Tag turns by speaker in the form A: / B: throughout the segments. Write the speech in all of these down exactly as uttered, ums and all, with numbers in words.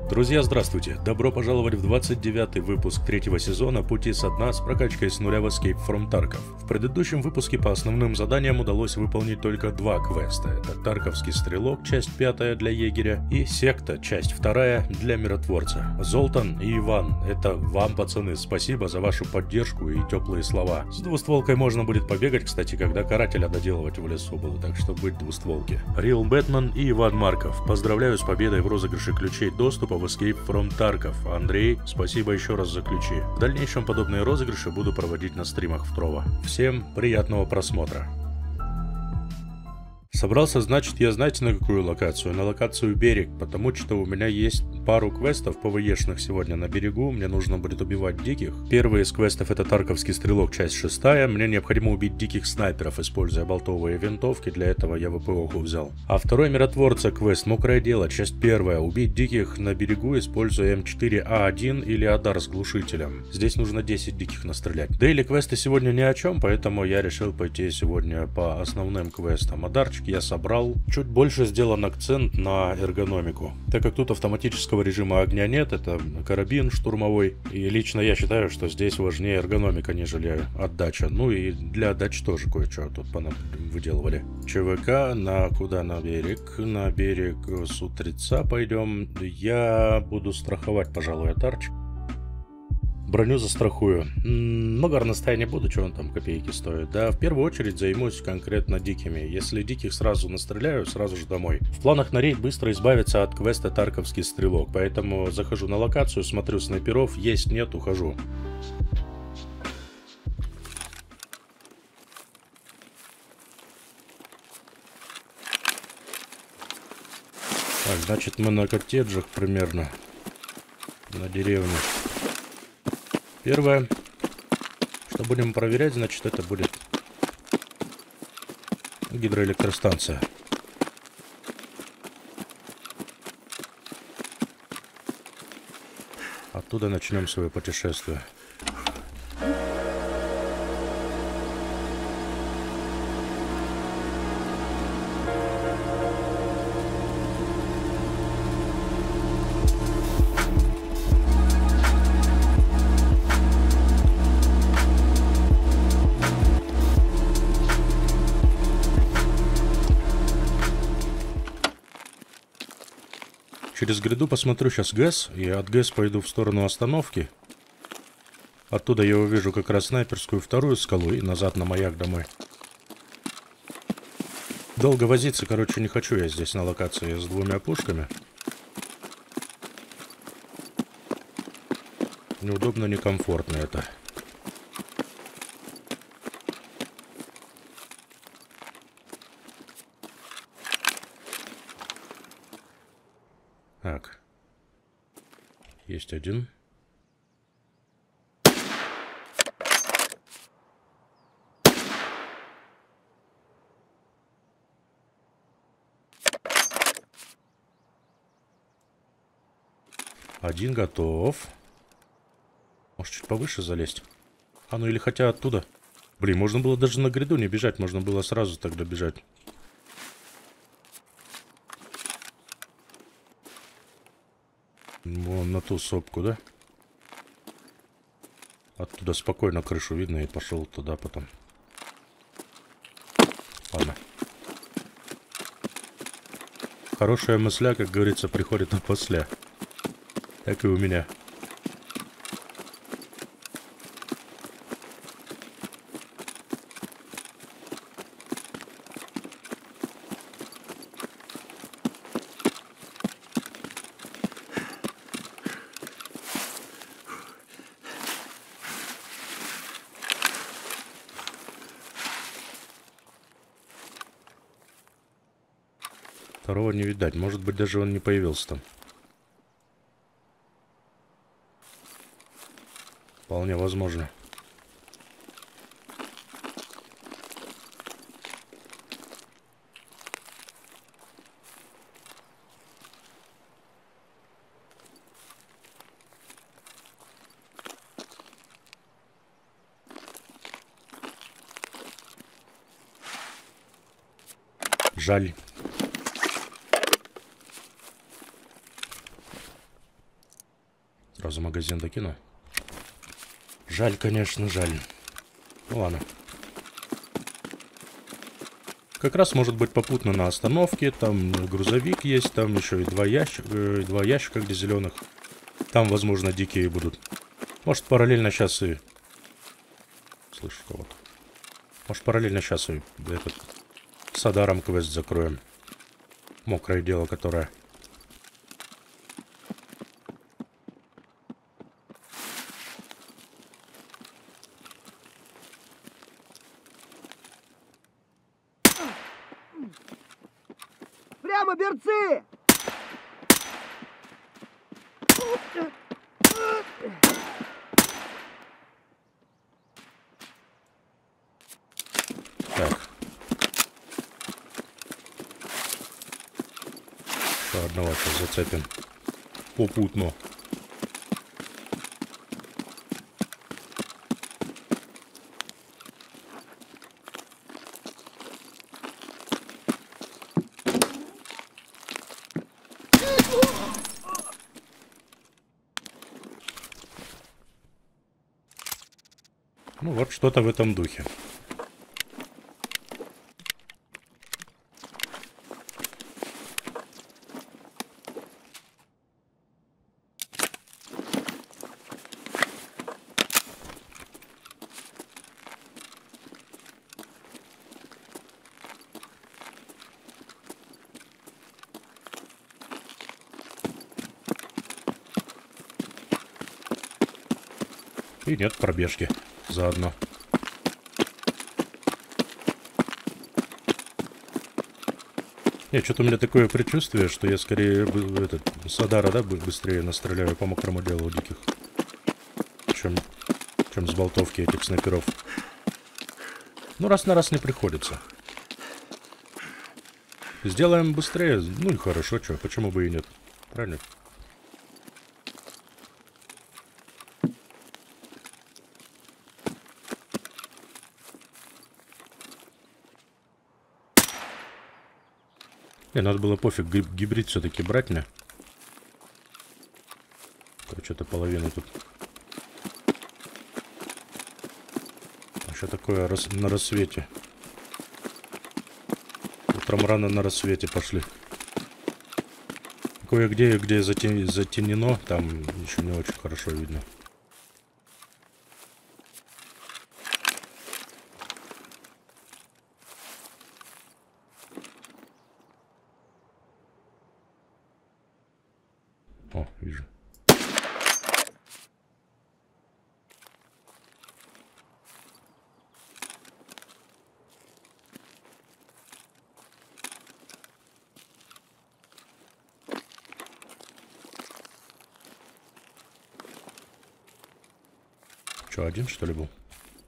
A: Друзья, здравствуйте! Добро пожаловать в двадцать девятый выпуск третьего сезона «Пути со дна» с прокачкой с нуля в Escape from Tarkov. В предыдущем выпуске по основным заданиям удалось выполнить только два квеста. Это Тарковский стрелок, часть пятая для егеря, и Секта, часть вторая для миротворца. Золтан и Иван, это вам, пацаны, спасибо за вашу поддержку и теплые слова. С двустволкой можно будет побегать, кстати, когда карателя доделывать в лесу буду, так что быть двустволки. Real Бэтмен и Иван Марков, поздравляю с победой в розыгрыше ключей доступа в Escape from Tarkov. Андрей, спасибо еще раз за ключи. В дальнейшем подобные розыгрыши буду проводить на стримах в Trovo. Всем приятного просмотра. Собрался, значит, я знаете на какую локацию? На локацию Берег, потому что у меня есть пару квестов пвешных сегодня на берегу, мне нужно будет убивать диких. Первый из квестов это Тарковский стрелок, часть шестая, мне необходимо убить диких снайперов, используя болтовые винтовки, для этого я ВПОху взял. А второй миротворца квест, мокрое дело, часть первая, убить диких на берегу, используя эм четыре а один или Адар с глушителем. Здесь нужно десять диких настрелять. Дейли квесты сегодня ни о чем, поэтому я решил пойти сегодня по основным квестам. Адарчик я собрал. Чуть больше сделан акцент на эргономику. Так как тут автоматического режима огня нет, это карабин штурмовой. И лично я считаю, что здесь важнее эргономика, нежели отдача. Ну и для отдачи тоже кое-что тут выделывали. ЧВК на куда? На берег. На берег с утреца пойдем. Я буду страховать, пожалуй, атарчик. Броню застрахую. Много горностая не буду, что он там копейки стоит. Да, в первую очередь займусь конкретно дикими. Если диких сразу настреляю, сразу же домой. В планах на рейд быстро избавиться от квеста Тарковский стрелок. Поэтому захожу на локацию, смотрю снайперов. Есть, нет, ухожу. Так, значит, мы на коттеджах примерно. На деревне. Первое, что будем проверять, значит, это будет гидроэлектростанция. Оттуда начнем свое путешествие. Через гряду посмотрю сейчас ГЭС, и от ГЭС пойду в сторону остановки. Оттуда я увижу как раз снайперскую вторую скалу и назад на маяк домой. Долго возиться, короче, не хочу я здесь на локации с двумя пушками. Неудобно, некомфортно это. Так. Есть один. Один готов. Может, чуть повыше залезть? А, ну или хотя оттуда. Блин, можно было даже на гряду не бежать. Можно было сразу тогда бежать. Вон на ту сопку, да? Оттуда спокойно крышу видно и пошел туда потом. Ладно. Хорошая мысля, как говорится, приходит опосля. Так и у меня. Второго не видать. Может быть, даже он не появился там. Вполне возможно. Жаль. Сразу магазин докину. Жаль, конечно, жаль. Ну ладно. Как раз может быть попутно на остановке. Там грузовик есть, там еще и два ящика, э, два ящика где зеленых. Там, возможно, дикие будут. Может, параллельно сейчас и... Слышу кого-то. Может, параллельно сейчас и этот... с Адаром квест закроем. Мокрое дело, которое...
B: Прямо, берцы!
A: Так. Еще одного сейчас зацепим. Попутно. Ну вот что-то в этом духе. И нет пробежки заодно. Нет, что-то у меня такое предчувствие, что я скорее этот, с Адара, да, быстрее настреляю по мокрому делу диких, чем, чем с болтовки этих снайперов. Ну, раз на раз не приходится. Сделаем быстрее, ну и хорошо, что, почему бы и нет, правильно? Не, надо было пофиг, гибрид все-таки брать мне. Что-то половину тут. А что такое рас... на рассвете? Утром рано на рассвете пошли. Кое-где, где затен... затенено, там еще не очень хорошо видно. О, вижу. Что, один, что ли, был?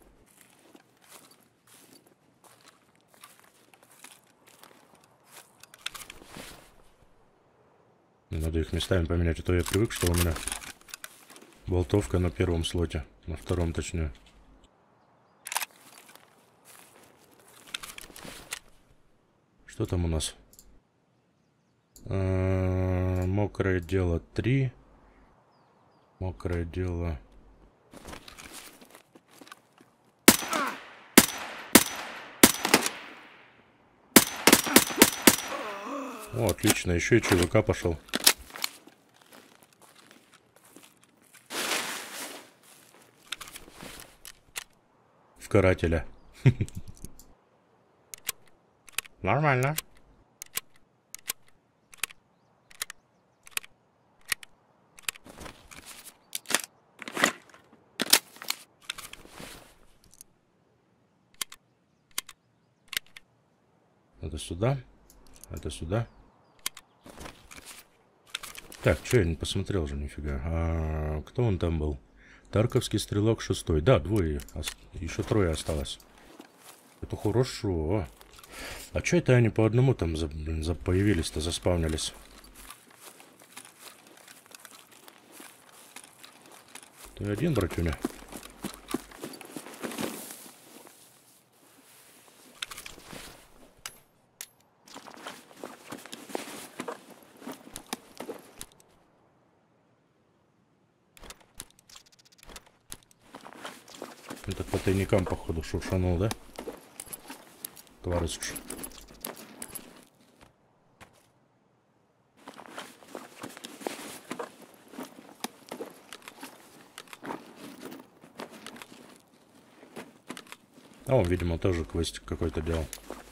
A: Надо их местами поменять, а то я привык, что у меня болтовка на первом слоте, на втором точнее. Что там у нас? А-а-а, мокрое дело три. Мокрое дело... О, отлично, еще и ЧВК пошел. В карателя. Нормально. Это сюда. Это сюда. Так, что я не посмотрел же, нифига. А, кто он там был? Тарковский стрелок шестой. Да, двое. Еще трое осталось. Это хорошо. А что это они по одному там за, блин, за появились-то, заспавнились? Ты один, братюня? Это по тайникам, походу, шуршанул, да? Тварыч. А он, видимо, тоже квестик какой-то делал.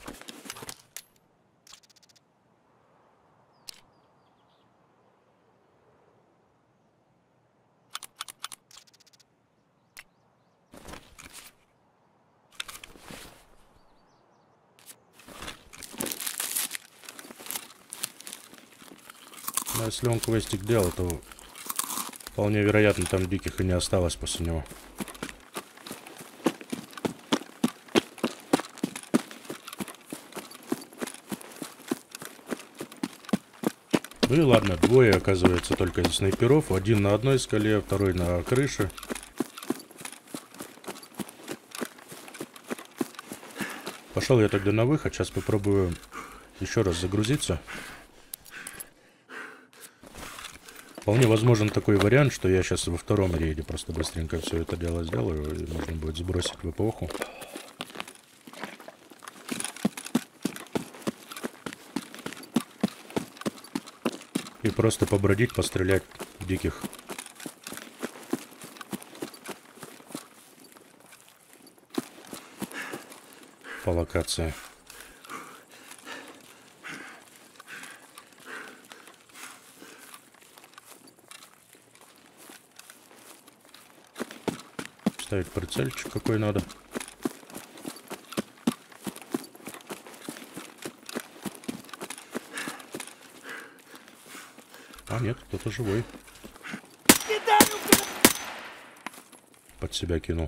A: Но если он квестик делал, то вполне вероятно там диких и не осталось после него. Ну и ладно, двое, оказывается, только из снайперов. Один на одной скале, второй на крыше. Пошел я тогда на выход. Сейчас попробую еще раз загрузиться. Вполне возможен такой вариант, что я сейчас во втором рейде просто быстренько все это дело сделаю. И можно будет сбросить в эпоху. И просто побродить, пострелять диких. По локации. Ставить прицельчик какой надо. А нет, кто-то живой. Под себя кинул.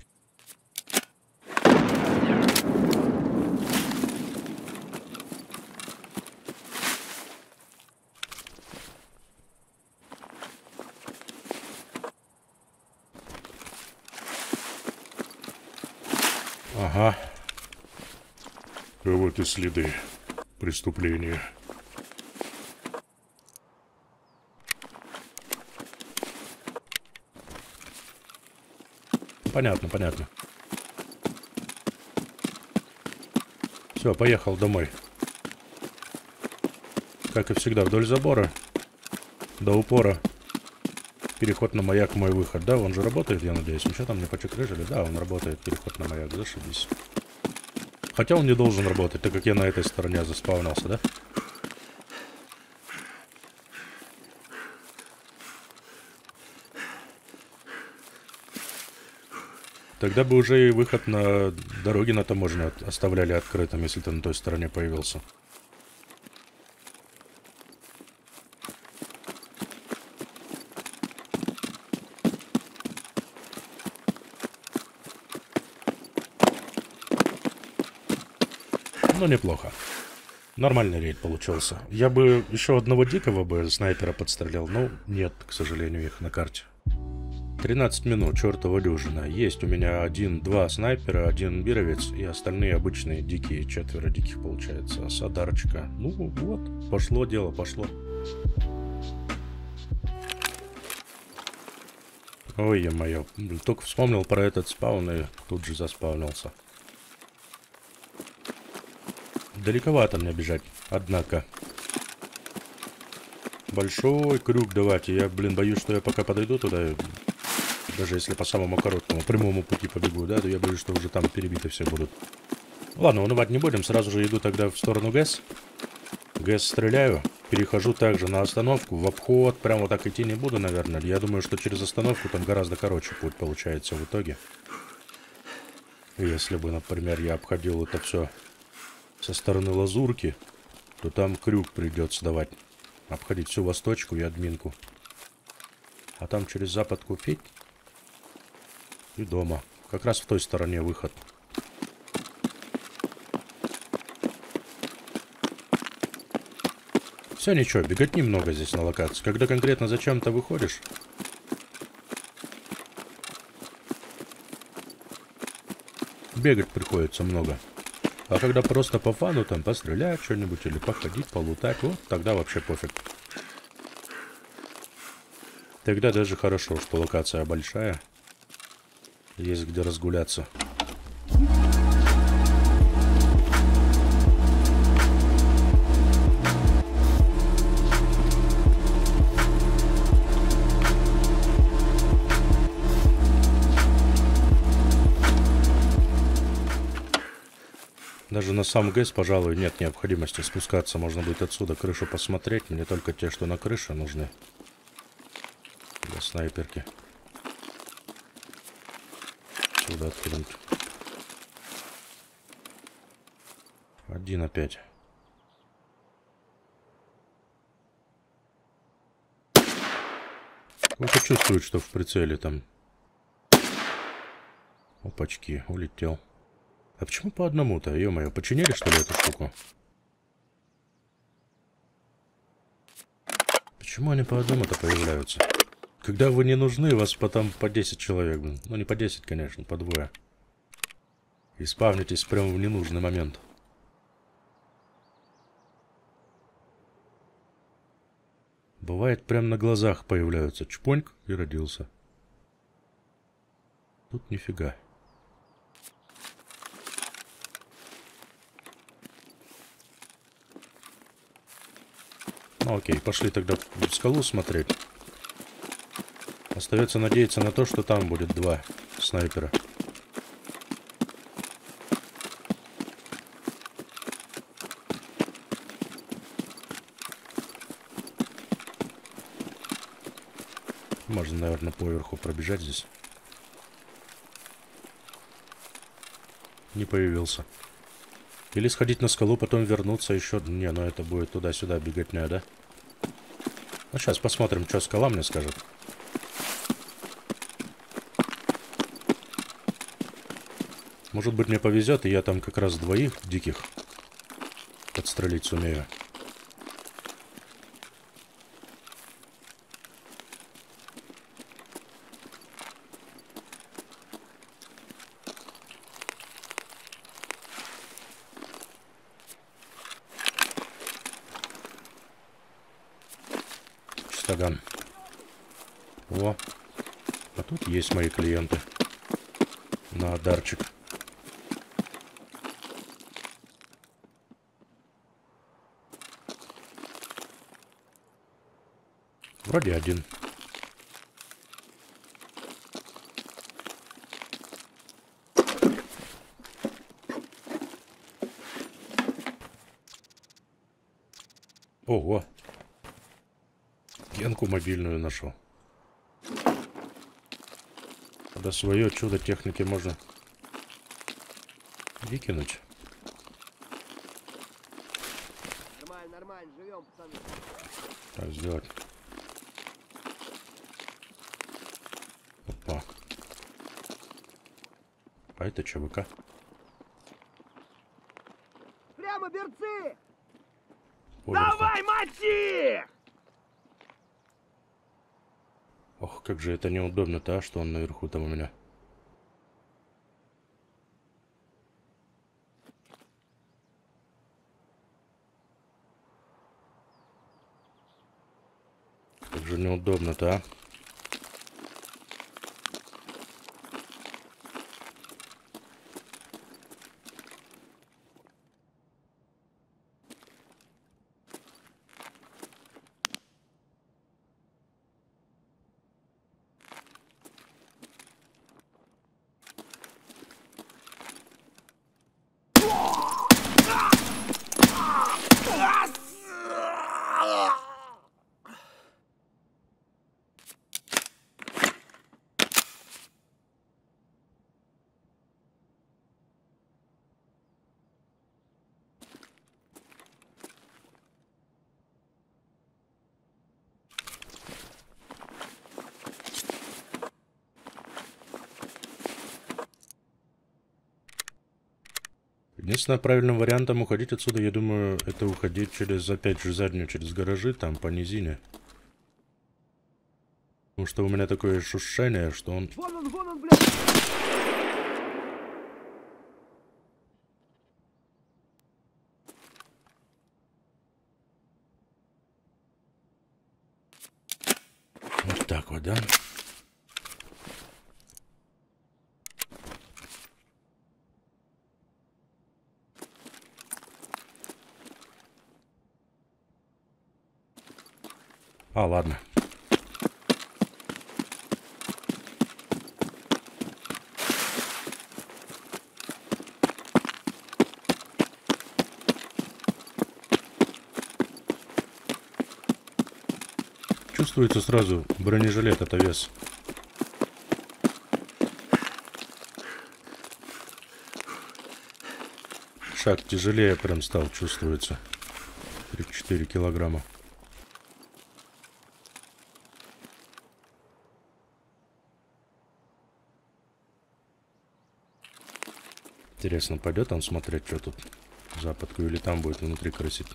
A: Ага. А вот и следы преступления. Понятно, понятно. Все, поехал домой. Как и всегда, вдоль забора. До упора. Переход на маяк, мой выход. Да, он же работает, я надеюсь. Ничего там не почекрыжили? Да, он работает. Переход на маяк. Зашибись. Хотя он не должен работать, так как я на этой стороне заспавнился, да? Тогда бы уже и выход на дороге на таможню оставляли открытым, если ты на той стороне появился. Ну, неплохо. Нормальный рейд получился. Я бы еще одного дикого бы снайпера подстрелял, но нет, к сожалению, их на карте. тринадцать минут, чертова дюжина. Есть у меня один-два снайпера, один бировец и остальные обычные дикие. Четверо диких получается. Садарчика. Ну вот, пошло дело, пошло. Ой, е-мое. Только вспомнил про этот спаун и тут же заспаунился. Далековато мне бежать, однако. Большой крюк давайте. Я, блин, боюсь, что я пока подойду туда... Даже если по самому короткому, прямому пути побегу, да, то я боюсь, что уже там перебиты все будут. Ладно, унывать не будем, сразу же иду тогда в сторону ГЭС. ГЭС стреляю, перехожу также на остановку, в обход, прям вот так идти не буду, наверное. Я думаю, что через остановку там гораздо короче путь получается в итоге. Если бы, например, я обходил это все со стороны Лазурки, то там крюк придется давать. Обходить всю восточку и админку. А там через запад купить. И дома. Как раз в той стороне выход. Все ничего, бегать немного здесь на локации. Когда конкретно зачем-то выходишь, бегать приходится много. А когда просто по фану там пострелять что-нибудь или походить, полутать, вот тогда вообще пофиг. Тогда даже хорошо, что локация большая. Есть где разгуляться. Даже на сам ГЭС, пожалуй, нет необходимости спускаться. Можно будет отсюда крышу посмотреть. Мне только те, что на крыше, нужны. Для снайперки. Сюда откинуть. Один опять. Он-то чувствует, что в прицеле там. Опачки, улетел. А почему по одному-то? Ё-моё, починили, что ли, эту штуку? Почему они по одному-то появляются? Когда вы не нужны, вас потом по десять человек, блин. Ну, не по десять, конечно, по двое. И спавнитесь прямо в ненужный момент. Бывает, прям на глазах появляются. Чпоньк и родился. Тут нифига. Ну окей, пошли тогда в скалу смотреть. Остается надеяться на то, что там будет два снайпера. Можно, наверное, поверху пробежать здесь. Не появился. Или сходить на скалу, потом вернуться еще. Не, ну это будет туда-сюда беготня, да? Ну, сейчас посмотрим, что скала мне скажет. Может быть, мне повезет, и я там как раз двоих диких подстрелить сумею. Чистоган. О, а тут есть мои клиенты. На дарчик. Вроде один. Ого. Генку мобильную нашел. Да свое чудо техники можно выкинуть.
B: Нормально, нормально, живем, пацаны.
A: Так сделать. Опа. А это ЧВК.
B: Прямо, берцы!
A: Поверху.
B: Давай, мочи!
A: Ох, как же это неудобно-то, а, что он наверху там у меня. Как же неудобно-то, а. Единственным правильным вариантом уходить отсюда, я думаю, это уходить через, опять же, заднюю, через гаражи, там, по низине. Потому что у меня такое ощущение, что он...
B: Вон он, вон он, блядь!
A: Вот так вот, да? А, ладно. Чувствуется сразу, бронежилет это вес. Шаг тяжелее прям стал, чувствуется. три-четыре килограмма. Интересно, пойдет он смотреть, что тут западку, или там будет внутри крысить.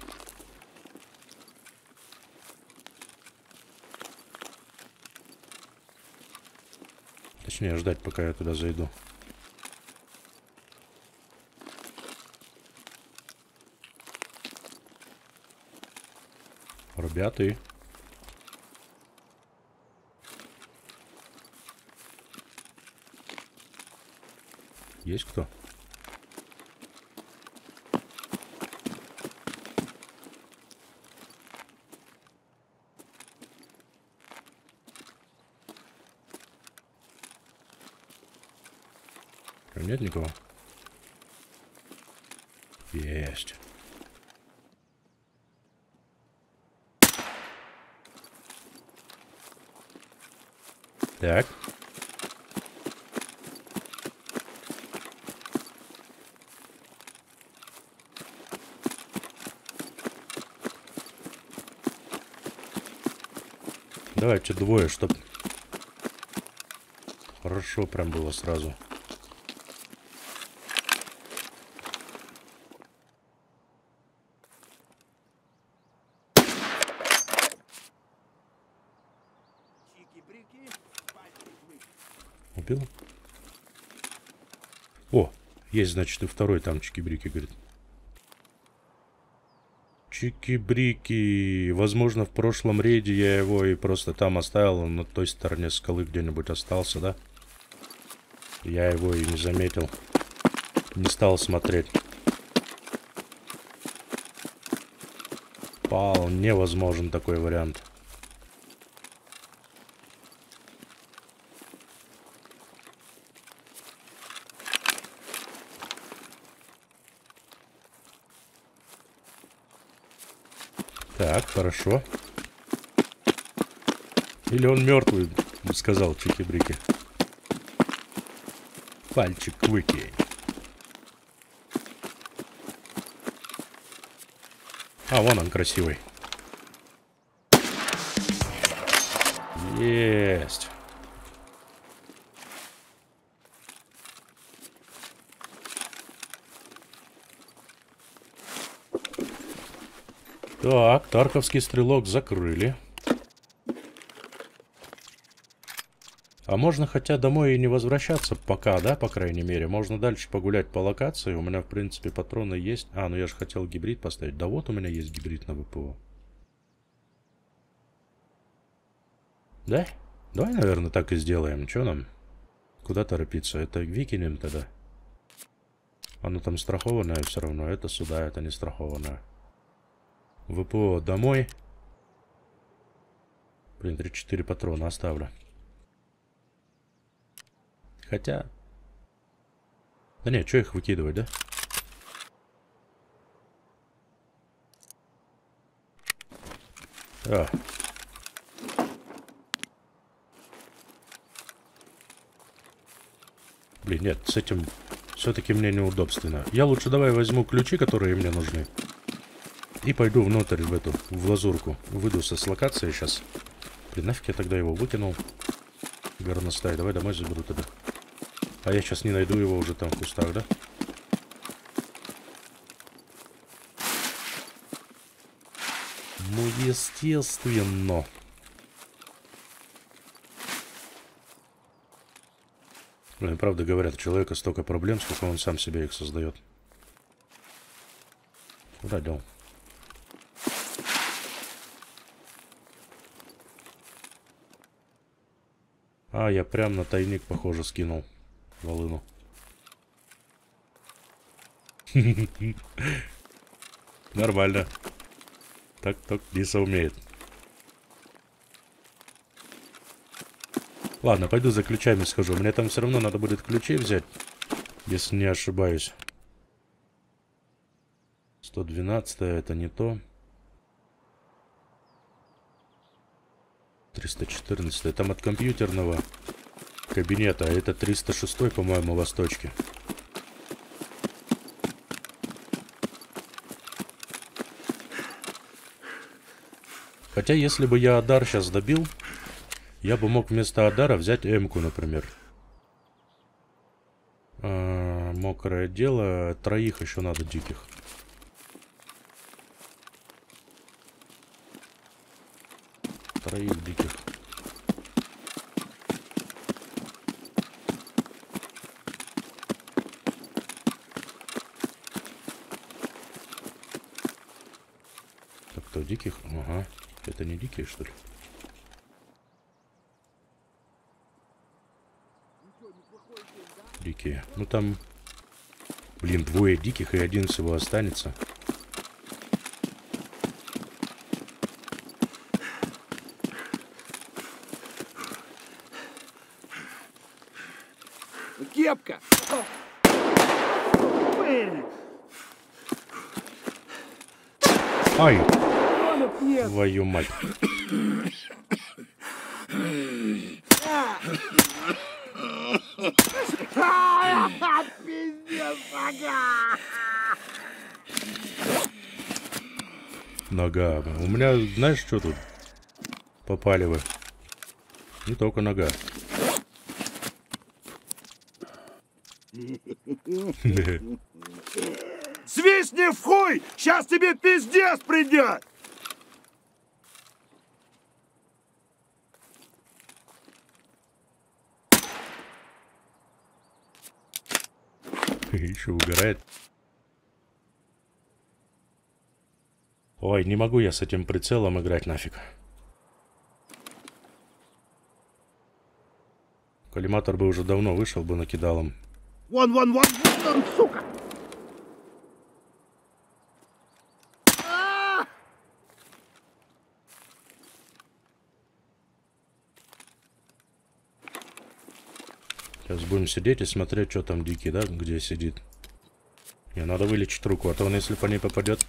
A: Точнее, ждать, пока я туда зайду. Ребята. Есть кто? Нет никого? Есть. Так. Давайте двое, чтоб хорошо прям было сразу. Убил? О, есть, значит, и второй там чики-брики, говорит. Чики-брики. Возможно, в прошлом рейде я его и просто там оставил, он на той стороне скалы где-нибудь остался, да? Я его и не заметил. Не стал смотреть. Вполне возможен такой вариант. Так, хорошо. Или он мертвый, сказал Чики-брики. Пальчик выкинь. А, вон он красивый. Есть. Так, Тарковский стрелок закрыли. А можно хотя домой и не возвращаться пока, да, по крайней мере. Можно дальше погулять по локации. У меня, в принципе, патроны есть. А, ну я же хотел гибрид поставить. Да вот у меня есть гибрид на ВПО. Да? Давай, наверное, так и сделаем. Че нам? Куда торопиться? Это выкинем тогда. Оно там страхованное все равно. Это сюда, это не страхованное. ВПО домой. Блин, три-четыре патрона оставлю. Хотя... Да нет, что их выкидывать, да? А. Блин, нет, с этим все-таки мне неудобственно. Я лучше давай возьму ключи, которые мне нужны. И пойду внутрь в эту, в лазурку. Выйду с локации сейчас. Блин, нафиг я тогда его выкинул. Горностай, давай домой заберу тогда. А я сейчас не найду его уже там в кустах, да? Ну, естественно. Блин, правда говорят, у человека столько проблем, сколько он сам себе их создает. Куда дел? А, я прям на тайник, похоже, скинул волыну. Нормально. Так, так, Диса умеет. Ладно, пойду за ключами схожу. Мне там все равно надо будет ключей взять, если не ошибаюсь. сто двенадцать это не то. триста четырнадцать там от компьютерного кабинета, а это триста шесть, по-моему, восточки. Хотя, если бы я Адар сейчас добил, я бы мог вместо Адара взять М-ку, например. А, мокрое дело. Троих еще надо диких. Троих диких. Так, кто диких? Ага. Это не дикие, что ли? Дикие. Ну там, блин, двое диких и один всего останется.
B: Кепка!
A: Ай!
B: Нет.
A: Твою мать.
B: Пиздец, ага!
A: Нога. У меня, знаешь, что тут? Попали вы. Не только нога.
C: Свистни в хуй! Сейчас тебе пиздец придет!
A: Еще угорает. Ой, не могу я с этим прицелом играть нафиг. Коллиматор бы уже давно вышел бы накидалом.
C: Вон, вон, вон, вон, сука!
A: Сейчас будем сидеть и смотреть, что там дикий, да, где сидит. Не, надо вылечить руку, а то он, если по ней попадет,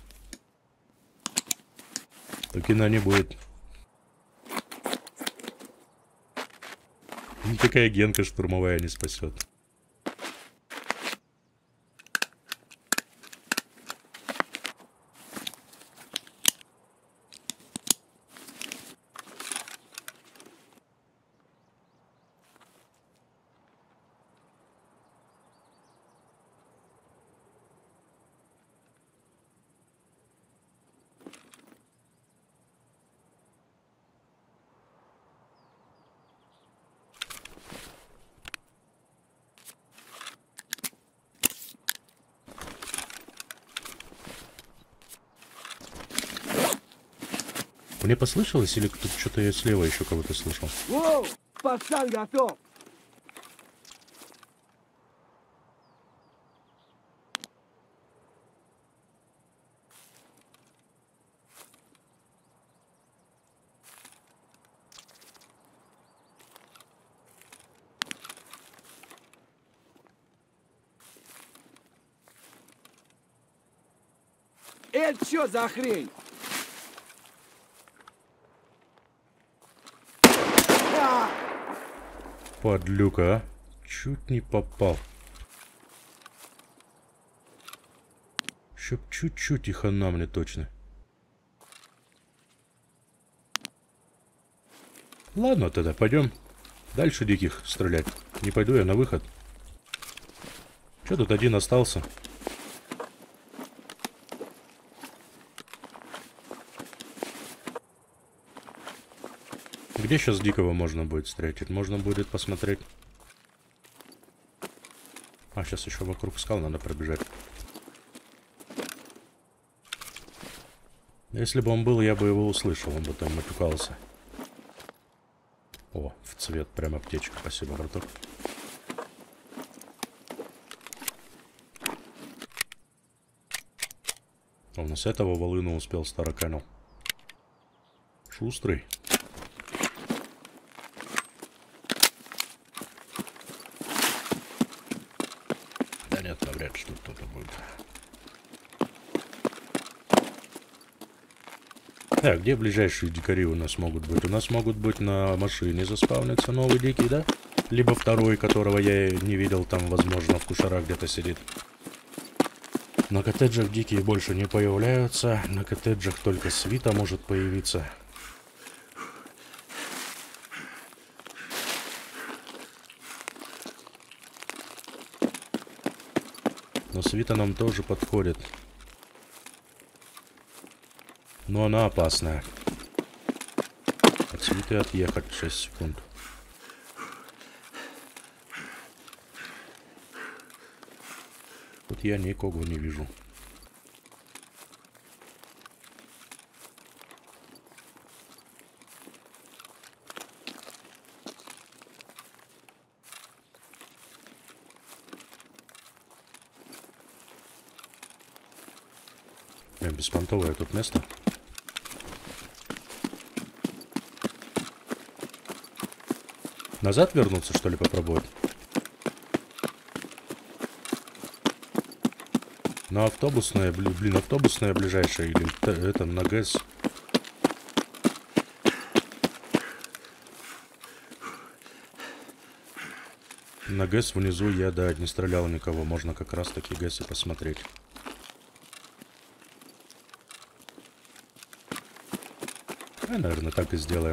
A: то кино не будет. Никакая генка штурмовая не спасет. Мне послышалось, или тут что-то я слева еще кого-то слышал?
B: Воу! Пацан готов! Это что за хрень?
A: Подлюка, а? Чуть не попал. Еще чуть-чуть и хана мне точно. Ладно тогда, пойдем дальше диких стрелять. Не пойду я на выход. Че тут один остался? Где сейчас дикого можно будет встретить? Можно будет посмотреть. А, сейчас еще вокруг скал надо пробежать. Если бы он был, я бы его услышал, он бы там матюкался. О, в цвет прям аптечка. Спасибо, браток. Он с этого волыну успел староканил. Шустрый. Да нет, навряд ли тут кто-то будет. Так, где ближайшие дикари у нас могут быть? У нас могут быть на машине заспавниться новый дикий, да? Либо второй, которого я не видел, там, возможно, в кушарах где-то сидит. На коттеджах дикие больше не появляются. На коттеджах только свита может появиться. Но свита нам тоже подходит. Но она опасная. От свиты отъехать шесть секунд. Тут я никого не вижу. Прям беспонтовое тут место. Назад вернуться, что ли, попробовать? На автобусное, блин, автобусное ближайшее или это на ГЭС? На ГЭС внизу я, да, не стрелял никого. Можно как раз таки ГЭС и посмотреть. А, наверное, так и сделаем.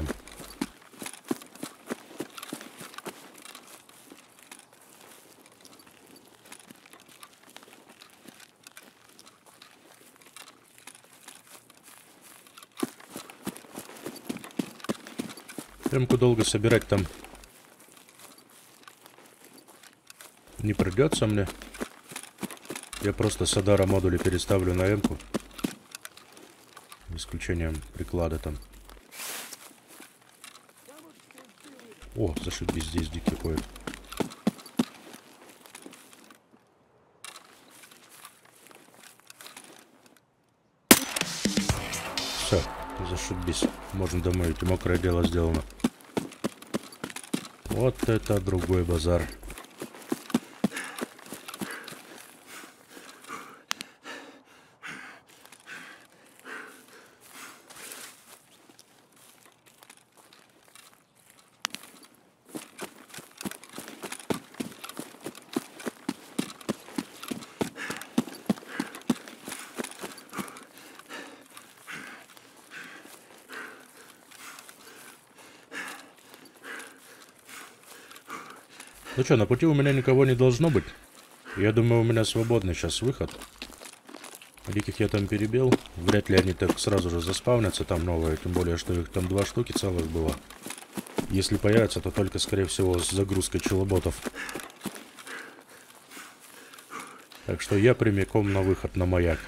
A: Эмку долго собирать там не придется мне. Я просто с Адара модули переставлю на эмку. Исключением приклада там. О, зашибись, здесь дикий ходит. Все, зашибись. Можно домой идти, мокрое дело сделано. Вот это другой базар. Ну что, на пути у меня никого не должно быть. Я думаю, у меня свободный сейчас выход. Диких я там перебил. Вряд ли они так сразу же заспавнятся там новые. Тем более, что их там два штуки целых было. Если появятся, то только, скорее всего, с загрузкой челоботов. Так что я прямиком на выход на маяк.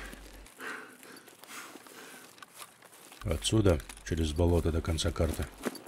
A: Отсюда, через болото до конца карты.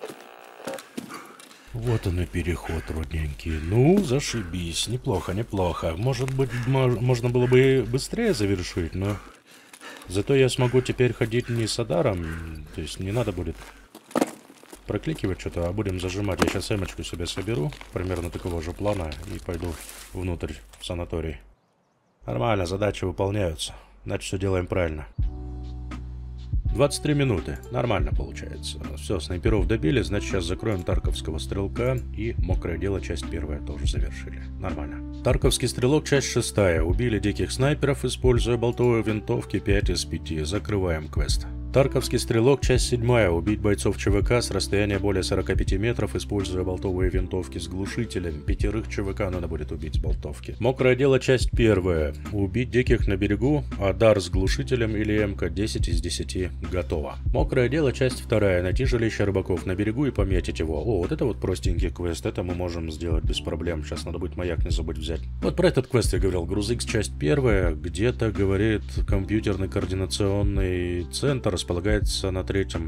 A: Вот он и переход, родненький. Ну, зашибись. Неплохо, неплохо. Может быть, можно было бы быстрее завершить, но... Зато я смогу теперь ходить не с Адаром. То есть не надо будет прокликивать что-то, а будем зажимать. Я сейчас эмочку себе соберу, примерно такого же плана, и пойду внутрь в санаторий. Нормально, задачи выполняются. Значит, все делаем правильно. двадцать три минуты. Нормально получается. Все, снайперов добили, значит, сейчас закроем Тарковского стрелка. И мокрое дело, часть первая тоже завершили. Нормально. Тарковский стрелок, часть шестая. Убили диких снайперов, используя болтовые винтовки пять из пяти. Закрываем квест. Тарковский стрелок, часть седьмая. Убить бойцов ЧВК с расстояния более сорока пяти метров, используя болтовые винтовки с глушителем. Пятерых ЧВК надо будет убить с болтовки. Мокрое дело, часть первая. Убить диких на берегу. Адар с глушителем или МК. десять из десяти. Готово. Мокрое дело, часть вторая. Найти жилище рыбаков на берегу и пометить его. О, вот это вот простенький квест. Это мы можем сделать без проблем. Сейчас надо будет маяк не забыть взять. Вот про этот квест я говорил. Грузикс, часть первая. Где-то, говорит, компьютерный координационный центр располагается на третьем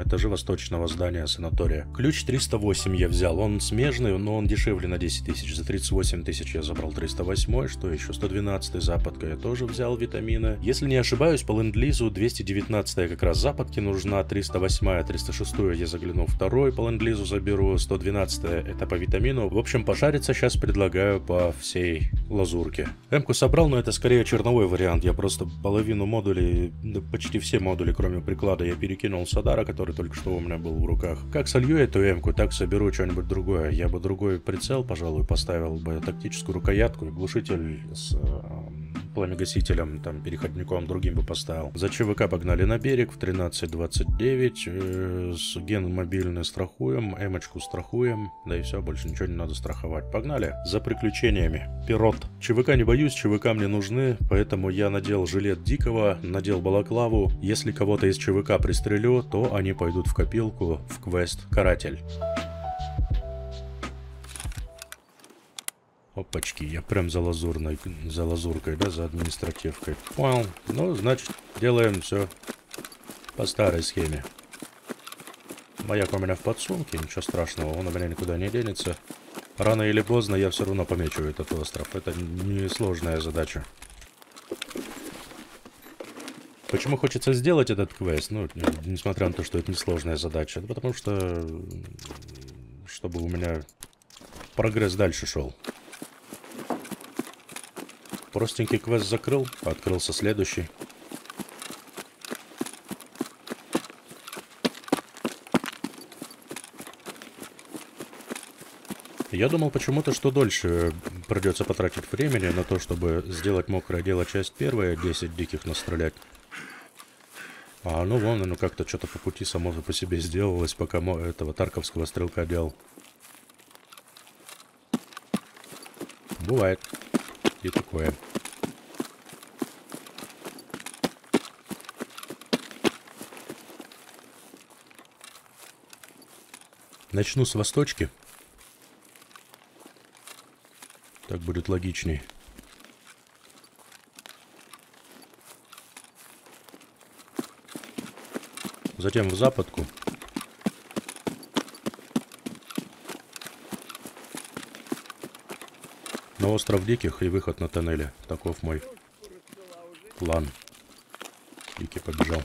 A: этаже восточного здания санатория. Ключ триста восемь я взял, он смежный, но он дешевле на десять тысяч. За тридцать восемь тысяч я забрал триста восемь, что еще? сто двенадцать западка я тоже взял, витамины. Если не ошибаюсь, по ленд-лизу двести девятнадцать как раз западки нужна, триста восемь, триста шесть я загляну второй, по ленд-лизу заберу, сто двенадцать это по витамину. В общем, пошариться сейчас предлагаю по всей лазурке. М-ку собрал, но это скорее черновой вариант. Я просто половину модулей, да почти все модули, кроме приклада, я перекинул с Адара, который только что у меня был в руках. Как солью эту М-ку, так соберу что-нибудь другое. Я бы другой прицел, пожалуй, поставил бы тактическую рукоятку и глушитель с э, пламегасителем, там, переходником другим бы поставил. За ЧВК погнали на берег в тринадцать двадцать девять. Э, с ген мобильный страхуем, М-очку страхуем. Да и все, больше ничего не надо страховать. Погнали за приключениями. Пирот. ЧВК не боюсь, ЧВК мне нужны, поэтому я надел жилет дикого, надел балаклаву. Если кого-то из ЧВК пристрелю, то они пойдут в копилку в квест «Каратель». Опачки, я прям за лазурной, за лазуркой, да, за административкой. Понял. Ну, значит, делаем все по старой схеме. Маяк у меня в подсумке, ничего страшного, он у меня никуда не денется. Рано или поздно я все равно помечу этот остров. Это не сложная задача. Почему хочется сделать этот квест? Ну, несмотря на то, что это несложная задача. Это потому что... Чтобы у меня прогресс дальше шел. Простенький квест закрыл, открылся следующий. Я думал почему-то, что дольше придется потратить времени на то, чтобы сделать мокрое дело часть первая, десять диких настрелять. А ну вон, оно как-то что-то по пути само по себе сделалось, пока этого тарковского стрелка делал. Бывает. И такое. Начну с восточки. Так будет логичней. Затем в западку. На остров Диких и выход на тоннели. Таков мой план. Дикий побежал.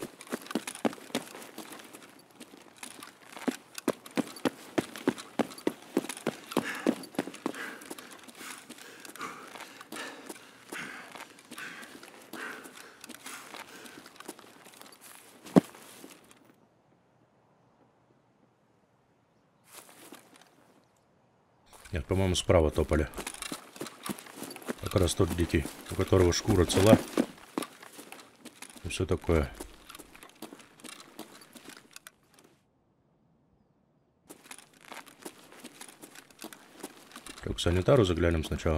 A: Нет, по-моему, справа топали. Как раз тот дикий, у которого шкура цела. И все такое. Так, к санитару заглянем сначала.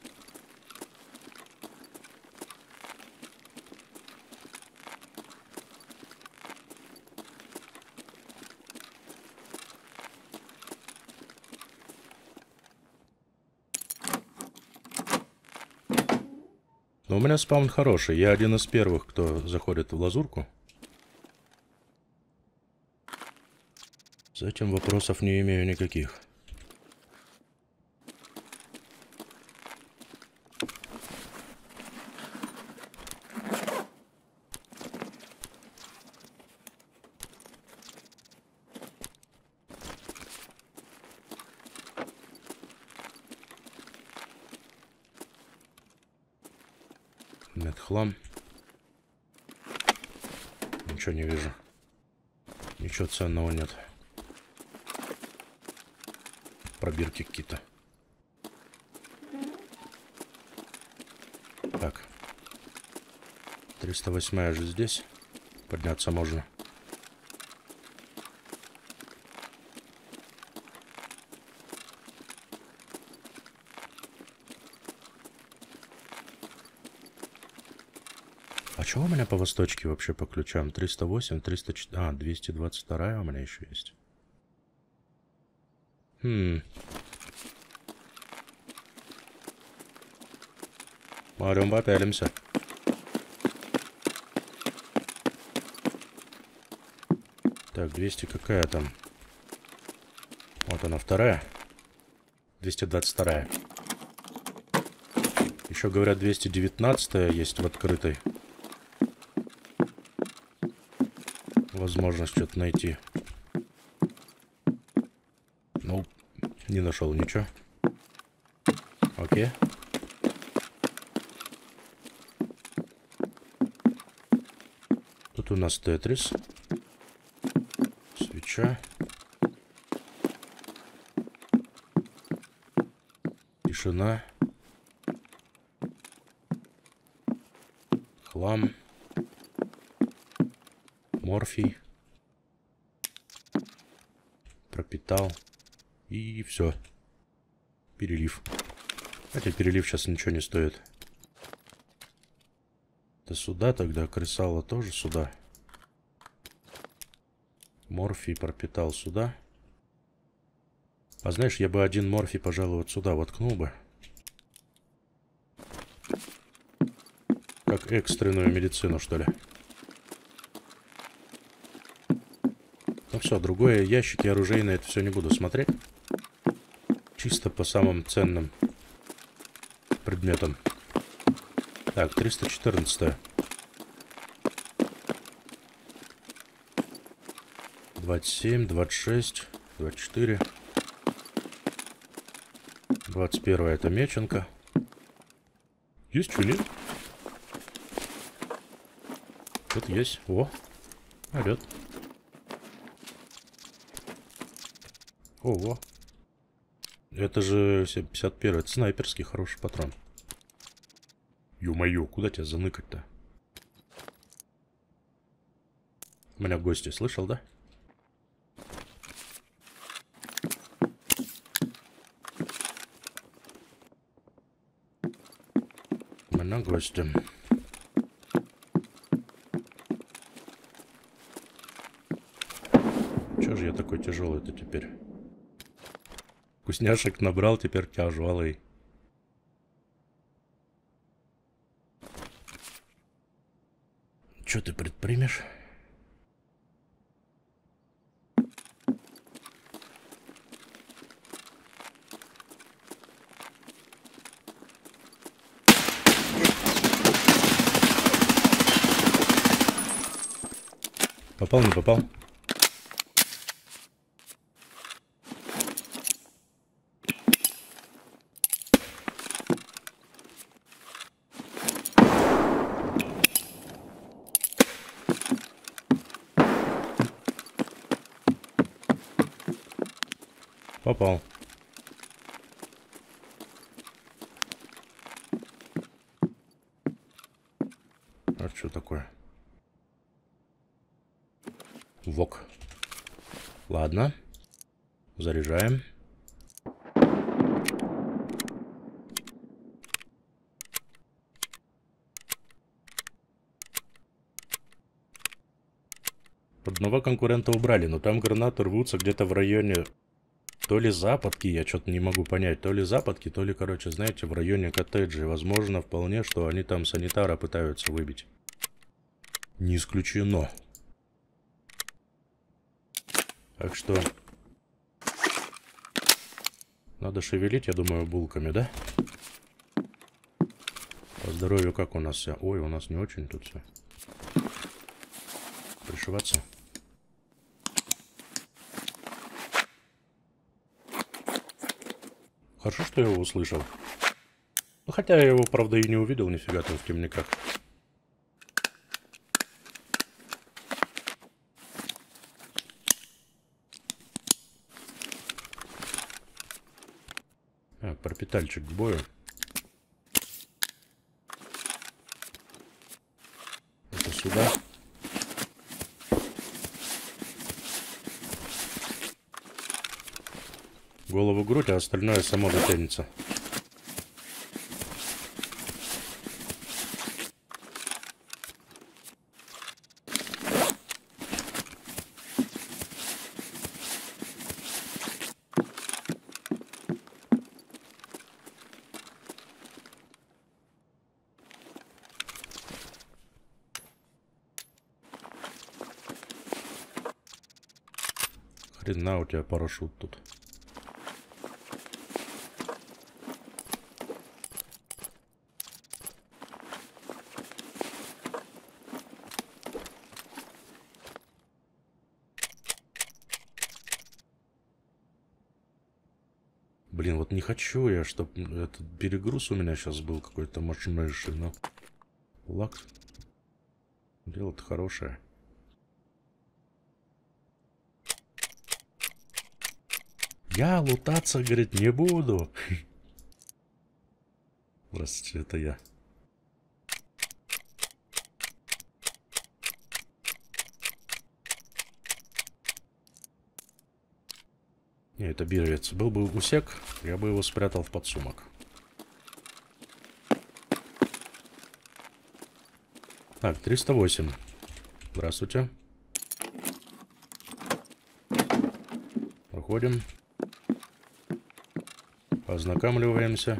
A: Но у меня спаун хороший. Я один из первых, кто заходит в лазурку. С этим вопросов не имею никаких. Нет, хлам. Ничего не вижу. Ничего ценного нет. Пробирки какие-то. Так. триста восемь же здесь. Подняться можно. А чего у меня по восточке вообще по ключам? триста восемь, триста четыре... А, двести двадцать два у меня еще есть. Хм. Марем, попялимся. Так, Так, двести какая там? Вот она, вторая. двести двадцать вторая. Еще говорят, двести девятнадцатая есть в открытой. Возможность что-то найти. Ну, не нашел ничего. Окей. Тут у нас Тетрис. Свеча. Тишина. Хлам. Морфий. Пропитал. И все. Перелив. Хотя перелив сейчас ничего не стоит. Это сюда тогда. Кресало тоже сюда. Морфий пропитал сюда. А знаешь, я бы один морфий, пожалуй, вот сюда воткнул бы. Как экстренную медицину, что ли. Ну все, другое, ящики оружейные, это все не буду смотреть. Чисто по самым ценным предметам. Так, триста четырнадцать. двадцать семь, двадцать шесть, двадцать четыре. двадцать один это меченка. Есть что, нет? Тут есть. О, орет. Ого. Это же пятьдесят один. Это снайперский хороший патрон. Ё-моё, куда тебя заныкать-то? У меня гости, слышал, да? У меня гости. Чё же я такой тяжелый-то теперь? Вкусняшек набрал, теперь тяжелый. Что ты предпримешь? Попал, не попал? Попал. А что такое? Вок. Ладно. Заряжаем. Одного конкурента убрали, но там гранаты рвутся где-то в районе... То ли западки, я что-то не могу понять. То ли западки, то ли, короче, знаете, в районе коттеджей. Возможно, вполне, что они там санитара пытаются выбить. Не исключено. Так что... Надо шевелить, я думаю, булками, да? По здоровью как у нас все? Ой, у нас не очень тут все. Пришиваться. Хорошо, что я его услышал. Ну, хотя я его, правда, и не увидел нифига там в темниках. А, пропитальчик к бою. Это сюда. Голову, грудь, а остальное само дотянется. Хрена у тебя парашют тут. Блин, вот не хочу я, чтобы этот перегруз у меня сейчас был какой-то мощнейший, но лак. Дело-то хорошее. Я лутаться, говорит, не буду. Здравствуйте, это я. Не, это бирвец. Был бы усек, я бы его спрятал в подсумок. Так, триста восемь. Здравствуйте. Проходим. Ознакомливаемся.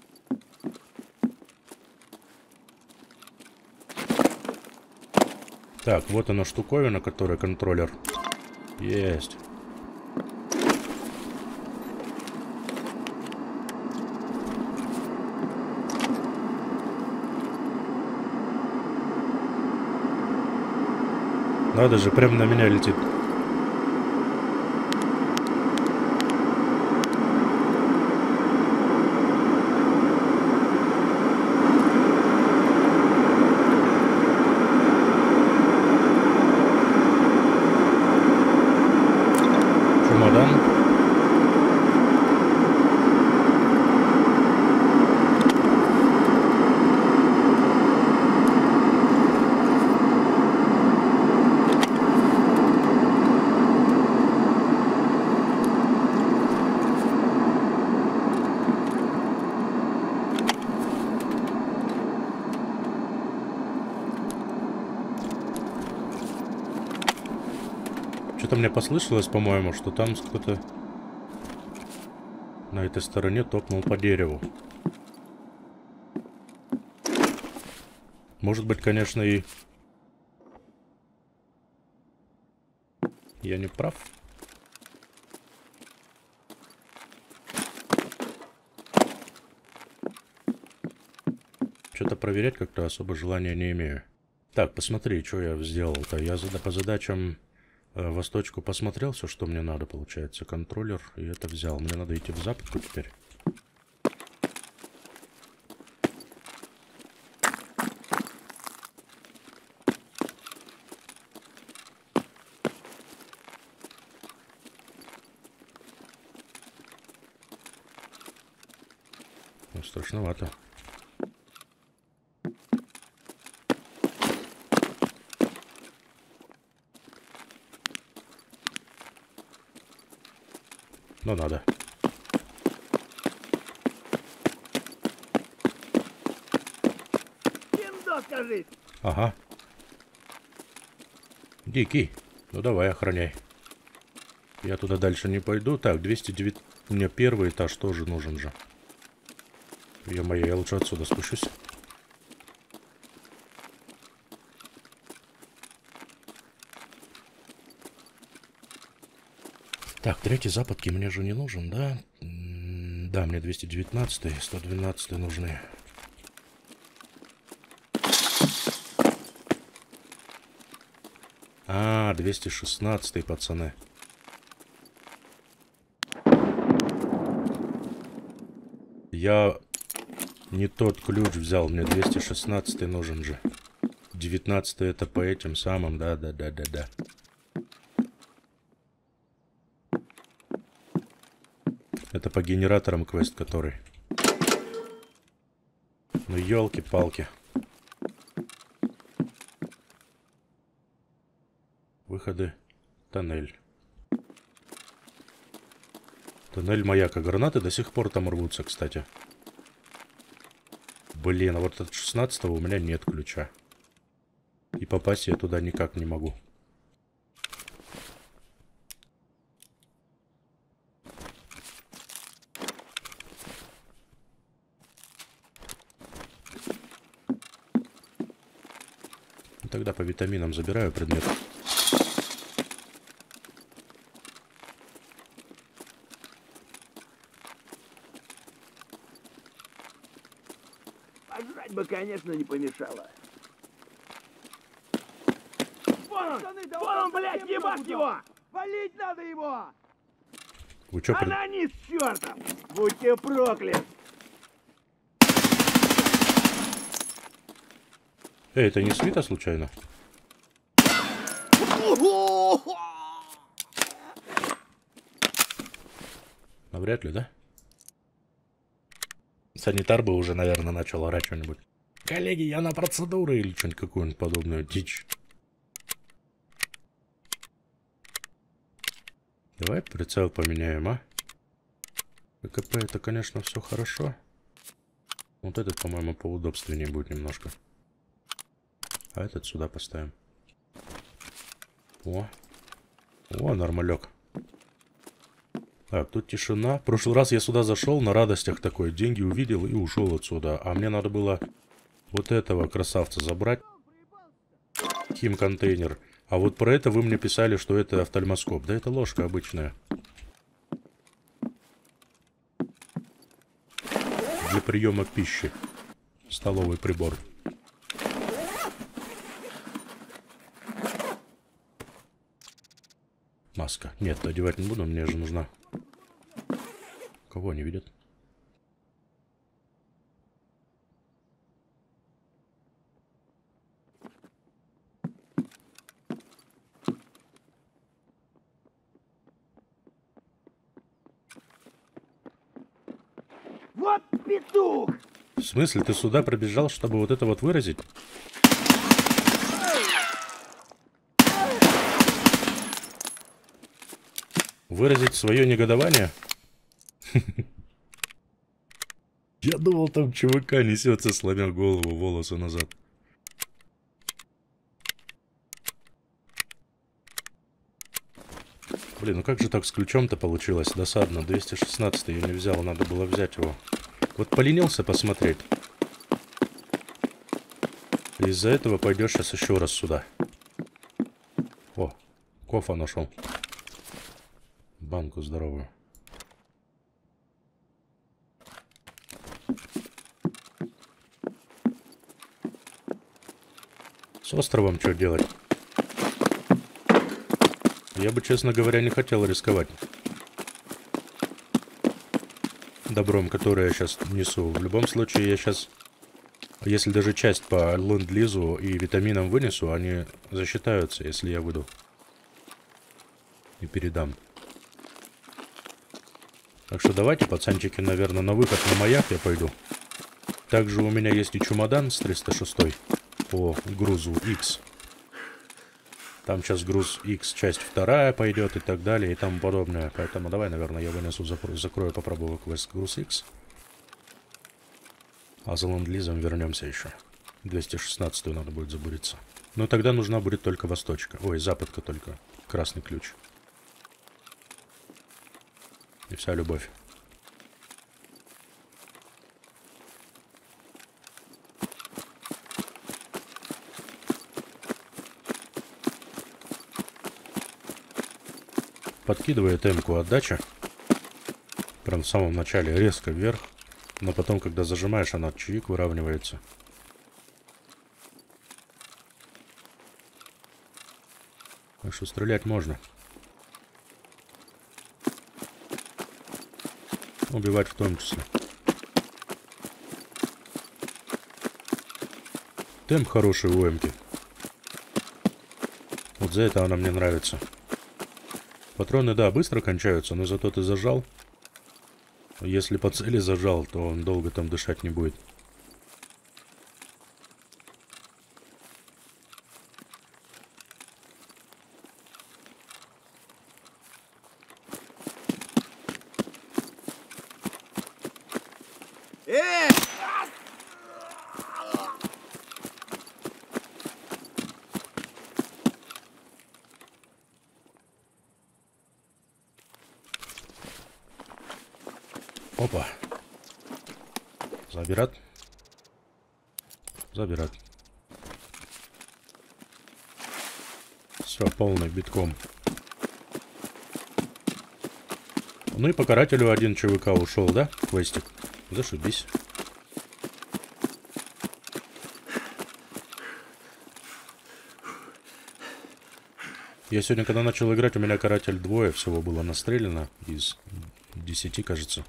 A: Так, вот она штуковина, которая контроллер. Есть. Надо же, прям на меня летит. Чемодан. Что-то мне послышалось, по-моему, что там кто-то на этой стороне топнул по дереву. Может быть, конечно, и я не прав. Что-то проверять как-то особо желания не имею. Так, посмотри, что я сделал-то. Я по задачам э, восточку посмотрел все, что мне надо, получается. Контроллер, и это взял. Мне надо идти в западку теперь. Ну, страшновато. Но надо.
B: Киндо, скажи!
A: Ага. Дикий. Ну давай, охраняй. Я туда дальше не пойду. Так, двести девять. Мне первый этаж тоже нужен же. Ё-моё, я лучше отсюда спущусь. Так, третий западки мне же не нужен, да? Да, мне двести девятнадцать, сто двенадцать нужны. А, двести шестнадцать, пацаны. Я не тот ключ взял, мне двести шестнадцать нужен же. девятнадцать это по этим самым, да-да-да-да-да. Это по генераторам квест, который. Ну, елки-палки. Выходы. Тоннель. Тоннель маяка. Гранаты до сих пор там рвутся, кстати. Блин, а вот от шестнадцатого у меня нет ключа. И попасть я туда никак не могу. Тогда по витаминам забираю предмет.
B: Пожрать бы, конечно, не помешало. Вон он! Вон он, блядь, ебать его! Валить надо его!
A: Вы чё, пред...
B: Анонис, чертов! Будьте прокляты!
A: Эй, это не Свита случайно? Навряд ли, да? Санитар бы уже, наверное, начал орать что-нибудь. Коллеги, я на процедуры или что-нибудь какую-нибудь подобную дичь. Давай прицел поменяем, а? ПКП это, конечно, все хорошо. Вот этот, по-моему, поудобственнее будет немножко. А этот сюда поставим. О. О, нормалек. Так, тут тишина. В прошлый раз я сюда зашел на радостях такой. Деньги увидел и ушел отсюда. А мне надо было вот этого красавца забрать. Хим-контейнер. А вот про это вы мне писали, что это офтальмоскоп. Да это ложка обычная. Для приема пищи. Столовый прибор. Маска. Нет, одевать не буду, мне же нужна. Кого они видят?
B: Вот петух!
A: В смысле, ты сюда пробежал, чтобы вот это вот выразить? Выразить свое негодование? Я думал, там ЧВК несется, сломя голову, волосы назад. Блин, ну как же так с ключом-то получилось? Досадно. двести шестнадцать я не взял, надо было взять его. Вот поленился посмотреть. Из-за этого пойдешь сейчас еще раз сюда. О, кофе нашел. Банку здоровую. С островом что делать? Я бы, честно говоря, не хотел рисковать добром, которое я сейчас несу. В любом случае, я сейчас, если даже часть по ленд-лизу и витаминам вынесу, они засчитаются, если я выйду и передам. Так что давайте, пацанчики, наверное, на выход на маяк я пойду. Также у меня есть и чемодан с триста шестой по грузу X. Там сейчас груз X, часть вторая пойдет и так далее и тому подобное. Поэтому давай, наверное, я вынесу, закрою, закрою попробую квест груз X. А за ленд-лизом вернемся еще. двести шестнадцатую надо будет забуриться. Но тогда нужна будет только восточка. Ой, западка только. Красный ключ. И вся любовь. Подкидывает эмку отдача. Прям в самом начале резко вверх. Но потом, когда зажимаешь, она чик выравнивается. Так что стрелять можно. Убивать в том числе. Темп хороший у эмки. Вот за это она мне нравится. Патроны, да, быстро кончаются, но зато ты зажал. Если по цели зажал, то он долго там дышать не будет. Опа. Забирать. Забирать. Все, полный битком. Ну и по карателю один ЧВК ушел, да? Квестик. Зашибись. Я сегодня, когда начал играть, у меня каратель двое всего было настреляно из десяти, кажется.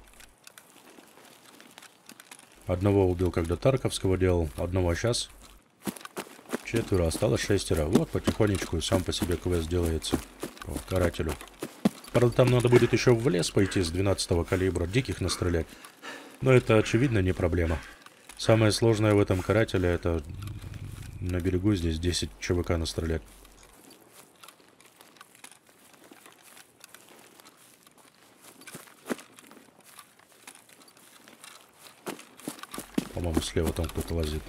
A: Одного убил, когда Тарковского делал, одного сейчас. Четверо, осталось шестеро. Вот, потихонечку сам по себе квест делается по карателю. Правда, там надо будет еще в лес пойти с двенадцатого калибра, диких настрелять. Но это, очевидно, не проблема. Самое сложное в этом карателе — это на берегу здесь десять ЧВК настрелять. По-моему, слева там кто-то лазит.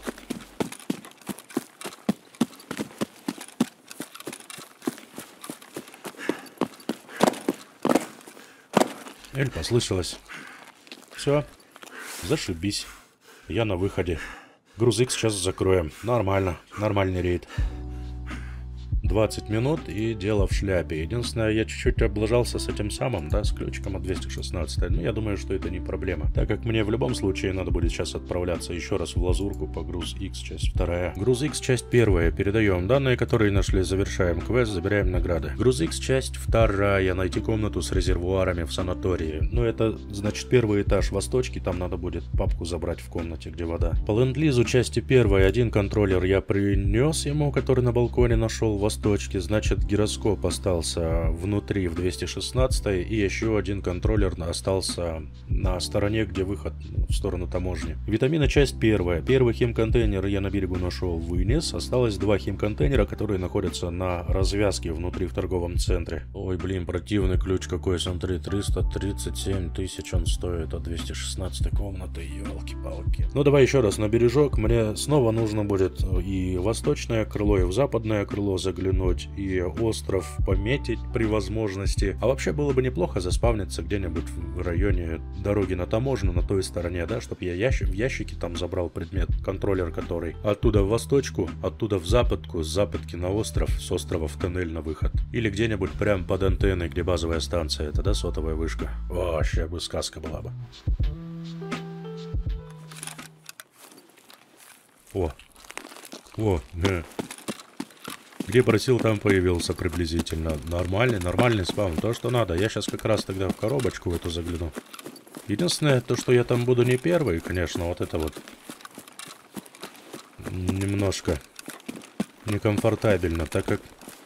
A: Эль, послышалось. Все, зашибись. Я на выходе. Грузик сейчас закроем. Нормально, нормальный рейд. двадцать минут и дело в шляпе. Единственное, я чуть-чуть облажался с этим самым, да, с ключиком от двести шестнадцать. Но я думаю, что это не проблема. Так как мне в любом случае надо будет сейчас отправляться еще раз в лазурку по груз X, часть вторая. Груз X, часть первая. Передаем данные, которые нашли, завершаем квест, забираем награды. Груз X, часть вторая. Найти комнату с резервуарами в санатории. Ну, это, значит, первый этаж восточки. Там надо будет папку забрать в комнате, где вода. По ленд-лизу, части первой. Один контроллер я принес ему, который на балконе нашел в точки, значит, гироскоп остался внутри в двести шестнадцатой, и еще один контроллер остался на стороне, где выход в сторону таможни. Витамина, часть первая. Первый химконтейнер я на берегу нашел, вынес. Осталось два химконтейнера, которые находятся на развязке внутри в торговом центре. Ой, блин, противный ключ какой, смотри, триста тридцать семь тысяч он стоит от двести шестнадцатой комнаты, елки-палки. Ну, давай еще раз на бережок. Мне снова нужно будет и восточное крыло, и в западное крыло заглянуть, и остров пометить при возможности. А вообще было бы неплохо заспавниться где-нибудь в районе дороги на таможню, на той стороне, да, чтобы я ящик, в ящике там забрал предмет, контроллер который. Оттуда в восточку, оттуда в западку, с западки на остров, с острова в тоннель на выход. Или где-нибудь прям под антенной, где базовая станция, это, да, сотовая вышка. О, вообще бы сказка была бы. О, о, да. Где просил, там появился приблизительно. Нормальный, нормальный спаун. То, что надо. Я сейчас как раз тогда в коробочку в эту загляну. Единственное, то, что я там буду не первый, конечно, вот это вот немножко некомфортабельно, так как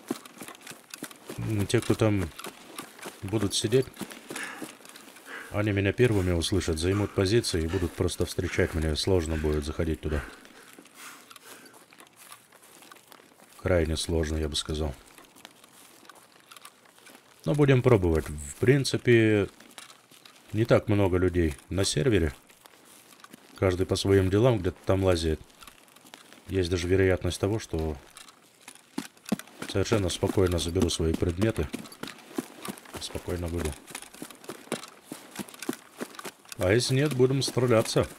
A: те, кто там будут сидеть, они меня первыми услышат, займут позиции и будут просто встречать меня. Сложно будет заходить туда. Крайне сложно, я бы сказал. Но будем пробовать. В принципе, не так много людей на сервере. Каждый по своим делам где-то там лазит. Есть даже вероятность того, что совершенно спокойно заберу свои предметы. Спокойно выйду. А если нет, будем стреляться.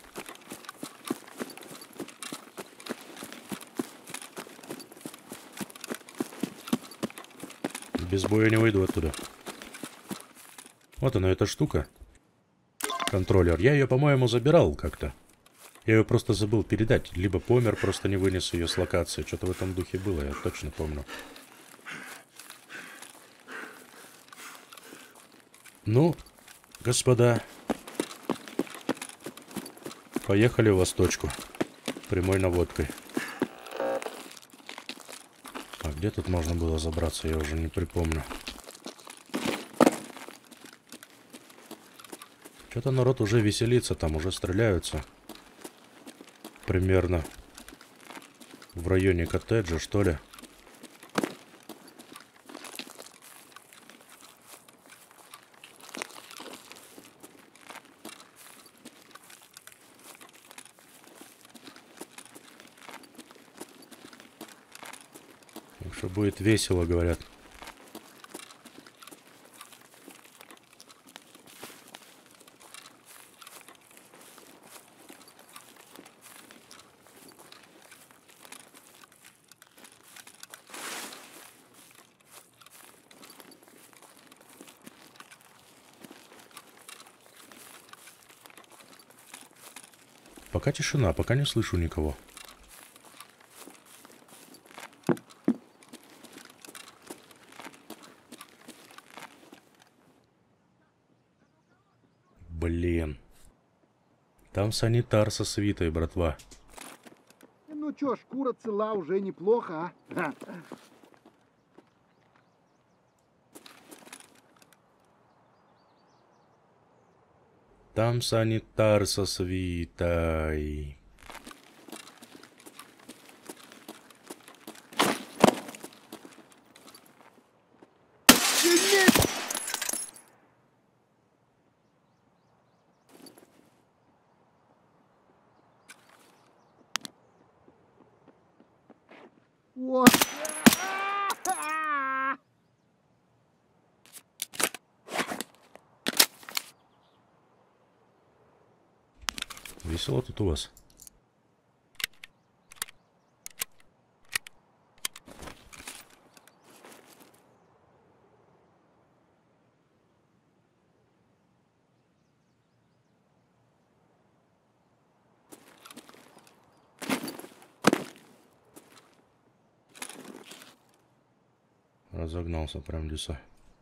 A: Без боя не выйду оттуда. Вот она, эта штука. Контроллер. Я ее, по-моему, забирал как-то. Я ее просто забыл передать. Либо помер, просто не вынес ее с локации. Что-то в этом духе было, я точно помню. Ну, господа. Поехали в восточку. Прямой наводкой. А где тут можно было забраться, я уже не припомню. Что-то народ уже веселится, там уже стреляются. Примерно в районе коттеджа, что ли. Так что будет весело, говорят. Пока тишина, пока не слышу никого. Там санитар со свитой, братва.
C: Ну чё, шкура цела, уже неплохо, а?
A: Там санитар со свитой.
C: Вот.
A: Весело тут у вас. Разогнался прям леса.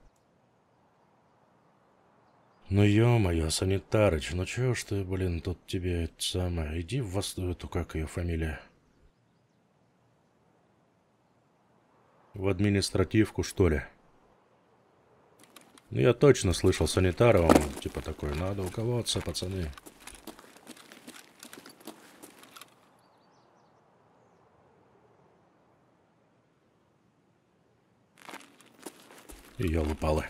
A: Ну ё-моё, санитарыч, ну чё ж ты, блин, тут тебе это самое... Иди в вас эту, как ее фамилия? В административку, что ли? Ну я точно слышал санитара, он типа такой, надо у кого-то, пацаны. И ёлы-палы.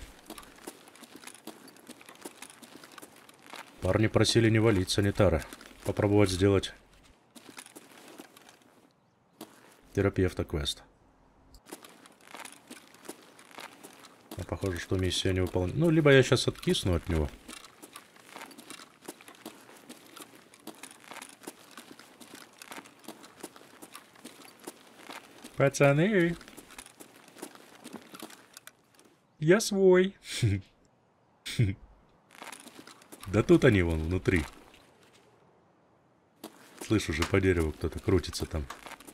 A: Парни просили не валить санитара. Попробовать сделать терапевта квест. А похоже, что миссия не выполнена. Ну, либо я сейчас откисну от него. Пацаны! Я свой. Да тут они вон внутри. Слышу же по дереву кто-то крутится там.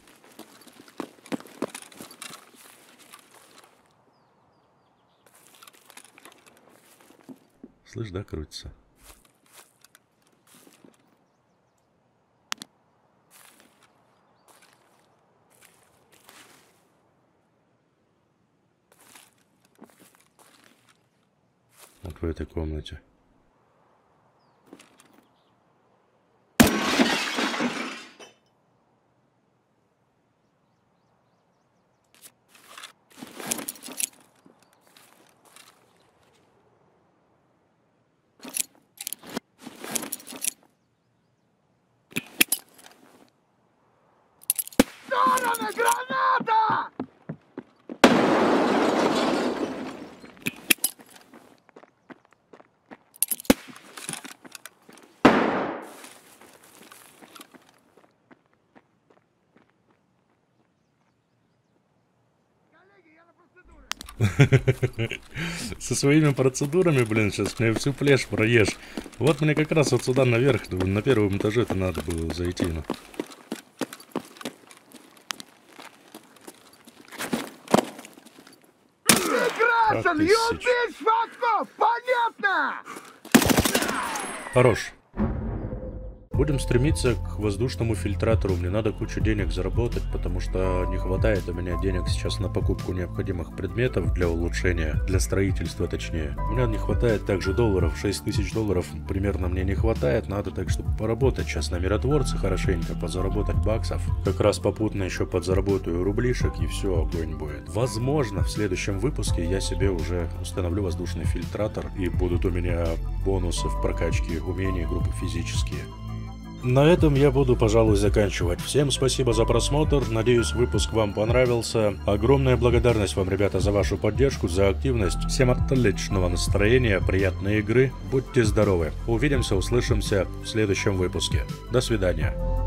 A: Слышь, да, крутится? Вот в этой комнате.
C: Граната!
A: Со своими процедурами, блин, сейчас мне всю плешь проешь. Вот мне как раз вот сюда наверх, на первом этаже это надо было зайти. Ну.
C: Понятно!
A: Хорош. Будем стремиться к воздушному фильтратору. Мне надо кучу денег заработать, потому что не хватает у меня денег сейчас на покупку необходимых предметов для улучшения, для строительства точнее. У меня не хватает также долларов, шесть тысяч долларов примерно мне не хватает. Надо так, чтобы поработать сейчас на миротворце хорошенько, подзаработать баксов. Как раз попутно еще подзаработаю рублишек и все, огонь будет. Возможно, в следующем выпуске я себе уже установлю воздушный фильтратор и будут у меня бонусы в прокачке умений группы физические. На этом я буду, пожалуй, заканчивать. Всем спасибо за просмотр, надеюсь, выпуск вам понравился. Огромная благодарность вам, ребята, за вашу поддержку, за активность. Всем отличного настроения, приятной игры, будьте здоровы. Увидимся, услышимся в следующем выпуске. До свидания.